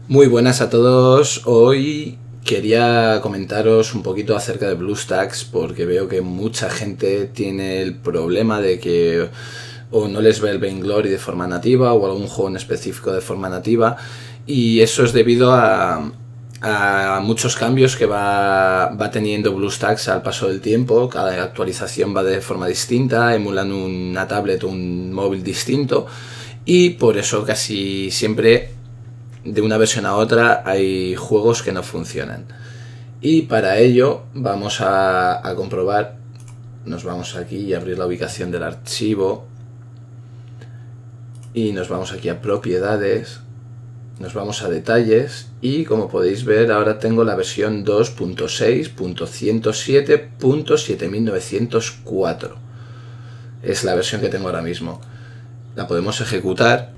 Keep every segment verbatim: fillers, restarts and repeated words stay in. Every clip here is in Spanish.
Muy buenas a todos. Hoy quería comentaros un poquito acerca de BlueStacks porque veo que mucha gente tiene el problema de que o no les ve el Vainglory de forma nativa o algún juego en específico de forma nativa, y eso es debido a, a muchos cambios que va, va teniendo BlueStacks al paso del tiempo. Cada actualización va de forma distinta, emulan una tablet o un móvil distinto, y por eso casi siempre de una versión a otra hay juegos que no funcionan. Y para ello vamos a, a comprobar. Nos vamos aquí y abrir la ubicación del archivo y nos vamos aquí a propiedades, nos vamos a detalles y como podéis ver ahora tengo la versión dos punto seis punto ciento siete punto siete mil novecientos cuatro. Es la versión que tengo ahora mismo. La podemos ejecutar,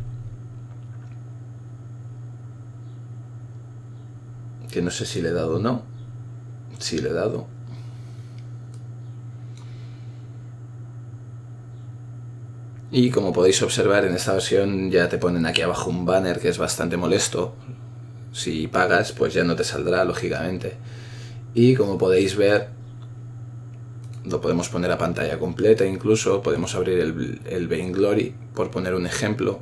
que no sé si le he dado o no. Sí, le he dado. Y como podéis observar, en esta versión ya te ponen aquí abajo un banner que es bastante molesto. Si pagas, pues ya no te saldrá, lógicamente. Y como podéis ver, lo podemos poner a pantalla completa, incluso podemos abrir el, el Vainglory, por poner un ejemplo.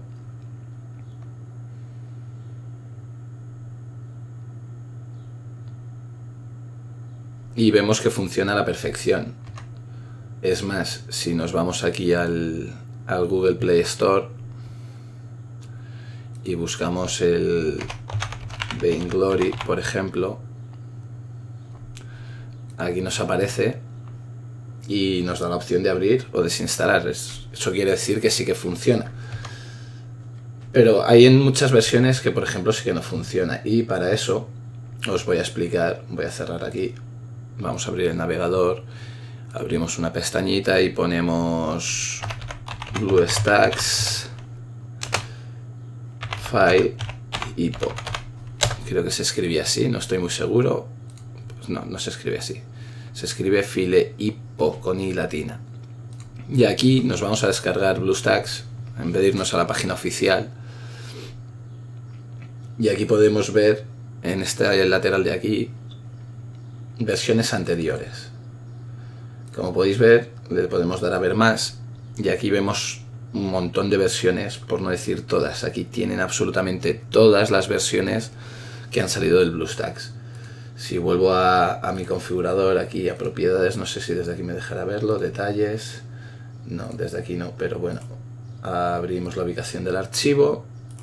Y vemos que funciona a la perfección. Es más, si nos vamos aquí al, al Google Play Store y buscamos el Vainglory, por ejemplo, aquí nos aparece y nos da la opción de abrir o desinstalar. Eso quiere decir que sí que funciona. Pero hay en muchas versiones que, por ejemplo, sí que no funciona. Y para eso os voy a explicar. Voy a cerrar aquí. Vamos a abrir el navegador, abrimos una pestañita y ponemos BlueStacks File I P O. Creo que se escribía así, no estoy muy seguro. Pues no, no se escribe así. Se escribe File I P O con I latina. Y aquí nos vamos a descargar BlueStacks en vez de irnos a la página oficial. Y aquí podemos ver en este lateral de aquí versiones anteriores. Como podéis ver, le podemos dar a ver más y aquí vemos un montón de versiones, por no decir todas. Aquí tienen absolutamente todas las versiones que han salido del BlueStacks. Si vuelvo a, a mi configurador, aquí a propiedades, no sé si desde aquí me dejará verlo, detalles, no, desde aquí no, pero bueno, abrimos la ubicación del archivo,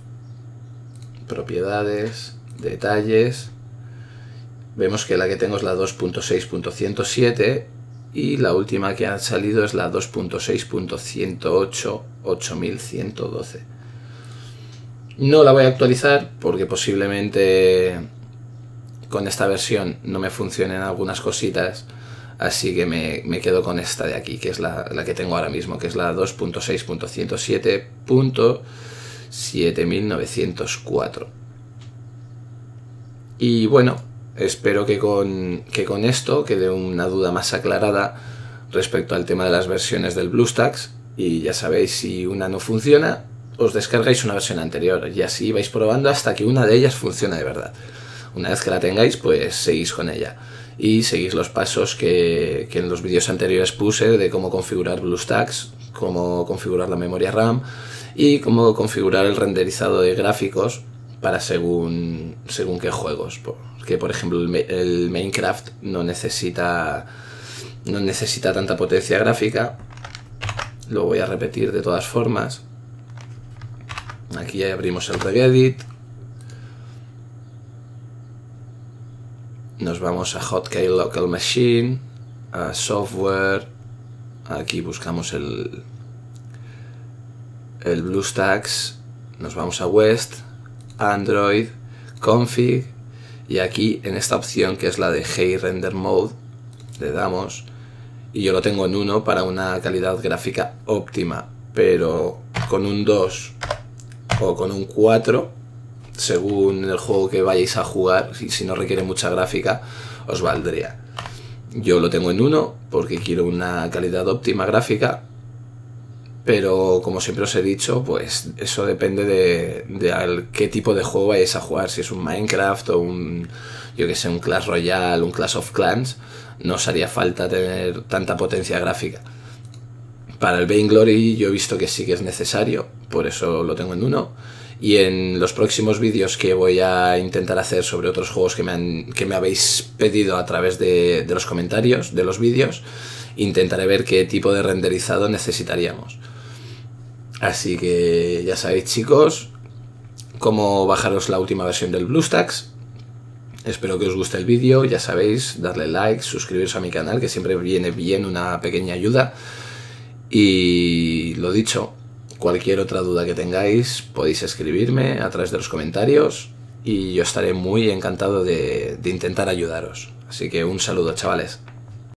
propiedades, detalles. Vemos que la que tengo es la dos punto seis punto ciento siete y la última que ha salido es la dos punto seis punto ciento ocho punto ocho mil ciento doce. No la voy a actualizar porque posiblemente con esta versión no me funcionen algunas cositas, así que me, me quedo con esta de aquí, que es la, la que tengo ahora mismo, que es la dos punto seis punto ciento siete punto siete mil novecientos cuatro. Y bueno, espero que con, que con esto quede una duda más aclarada respecto al tema de las versiones del BlueStacks. Y ya sabéis, si una no funciona, os descargáis una versión anterior y así vais probando hasta que una de ellas funcione de verdad. Una vez que la tengáis, pues seguís con ella y seguís los pasos que, que en los vídeos anteriores puse de cómo configurar BlueStacks, cómo configurar la memoria RAM y cómo configurar el renderizado de gráficos para según, según qué juegos. Que por ejemplo el, el Minecraft no necesita no necesita tanta potencia gráfica. Lo voy a repetir de todas formas. Aquí ya abrimos el Regedit, nos vamos a Hotkey Local Machine, a Software, aquí buscamos el el BlueStacks, nos vamos a West, Android, Config. Y aquí en esta opción que es la de High Render Mode le damos y yo lo tengo en uno para una calidad gráfica óptima, pero con un dos o con un cuatro según el juego que vayáis a jugar, y si no requiere mucha gráfica os valdría. Yo lo tengo en uno porque quiero una calidad óptima gráfica pero como siempre os he dicho, pues eso depende de, de al qué tipo de juego vayáis a jugar, si es un Minecraft o un, yo que sé, un Clash Royale, un Clash of Clans, no os haría falta tener tanta potencia gráfica. Para el Vainglory yo he visto que sí que es necesario, por eso lo tengo en uno. Y en los próximos vídeos que voy a intentar hacer sobre otros juegos que me, han, que me habéis pedido a través de, de los comentarios de los vídeos, intentaré ver qué tipo de renderizado necesitaríamos. Así que ya sabéis, chicos, cómo bajaros la última versión del BlueStacks. Espero que os guste el vídeo, ya sabéis, darle like, suscribiros a mi canal, que siempre viene bien una pequeña ayuda. Y lo dicho, cualquier otra duda que tengáis podéis escribirme a través de los comentarios y yo estaré muy encantado de, de intentar ayudaros. Así que un saludo, chavales.